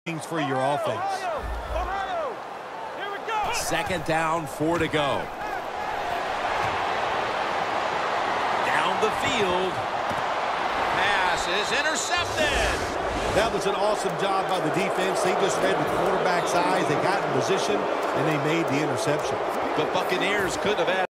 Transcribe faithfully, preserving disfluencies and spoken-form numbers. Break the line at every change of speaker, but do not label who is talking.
for your offense.
Second down, four to go. Down the field. Pass is intercepted.
That was an awesome job by the defense. They just read the quarterback's eyes. They got in position, and they made the interception.
The Buccaneers could have had